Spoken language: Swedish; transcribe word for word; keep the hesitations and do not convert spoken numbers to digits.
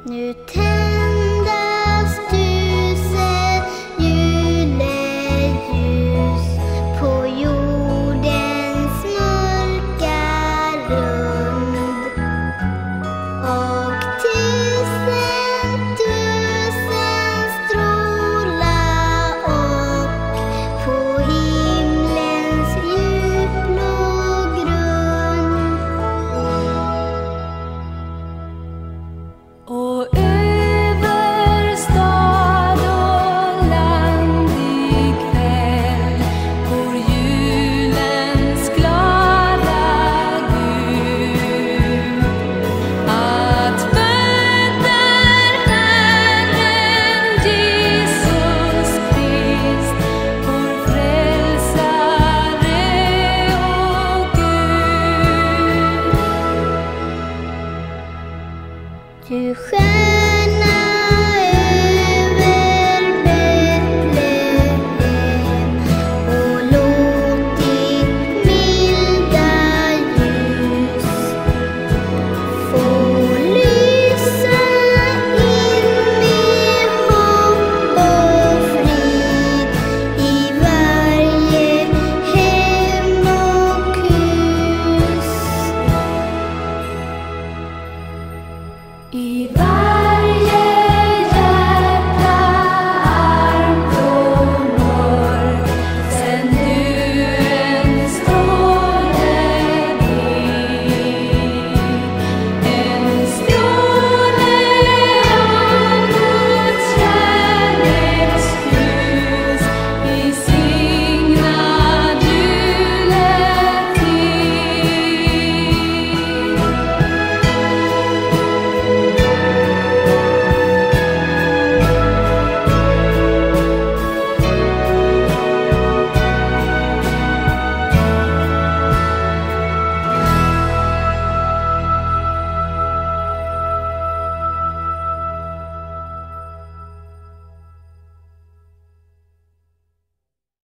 Nu tändas tusen juleljus på jordens mörka rund, och tusen, tusen strålar upp på himlens djupblå grund. Och över stad och land ikväll går julens glada bud, att föder Herren Jesus Krist, vår frälsare och Gud. Du stjärna över Betlehem, och låt ditt milda ljus få lysa in med hopp och frid i varje hem och hus. I